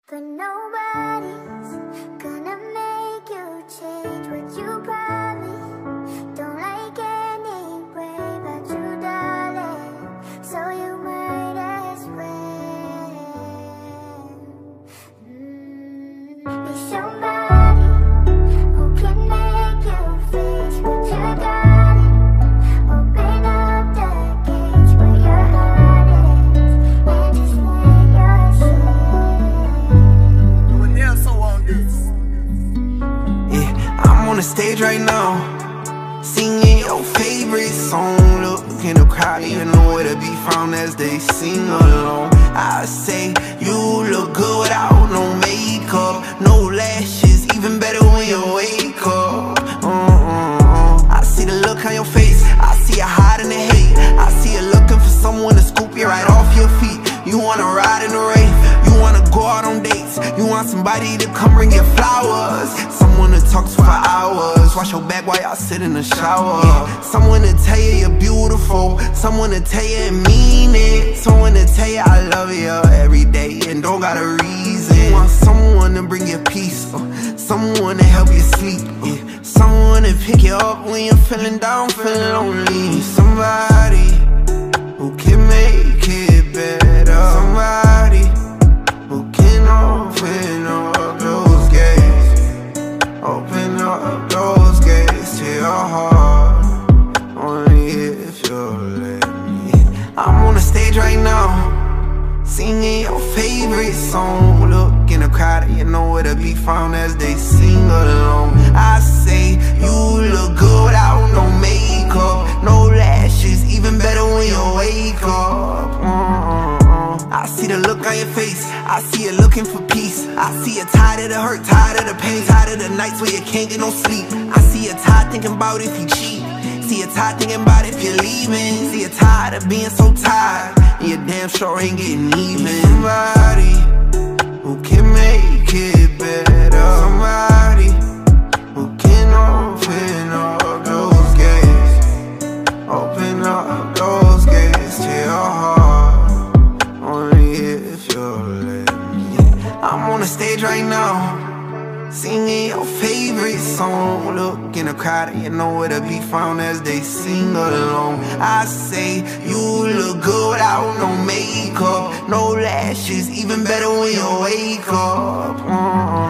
But nobody's gonna make you change what you promised. Don't like anyway but you, darling, so you might as well be somebody who can make you face what you got. Open up the gates where your heart is and just let Yeah, I'm on the stage right now, singing your favorite song. Look in the crowd, even know where to be found as they sing along. I say you look good without no makeup, no lashes, even better when you wake up. I see the look on your face, I see you hiding the hate. I see you looking for someone to scoop you right off your feet. You wanna ride in the rain, you wanna go out on dates, you want somebody to come bring you flowers, someone to talk to for hours, wash your back while y'all sit in the shower. Someone to tell you you're beautiful, someone to tell you and mean it, someone to tell you I love you every day and don't got a reason. You want someone to bring you peace, someone to help you sleep, someone to pick you up when you're feeling down, feeling lonely. Somebody who can make it better, somebody who can open up those gates, open up those gates to your heart, only if you'll let me. I'm on the stage right now, singing your favorite song. Look in the crowd, you know where to be found as they sing along. I say you look good without no makeup, no lashes, even better when you wake up. I see the look on your face, I see you looking for peace. I see you tired of the hurt, tired of the pain, tired of the nights where you can't get no sleep. I see you tired thinking about if you cheat, see you tired thinking about if you're leaving. See you tired of being so tired, and you damn sure ain't getting even. Somebody who can make it better, somebody who can open up those gates, open up those gates to your heart, only if you'll let me. I'm on the stage right now, singing your favorite song. Look in the crowd, you know where to be found as they sing along. I say you look good without no makeup, no lashes, even better when you wake up.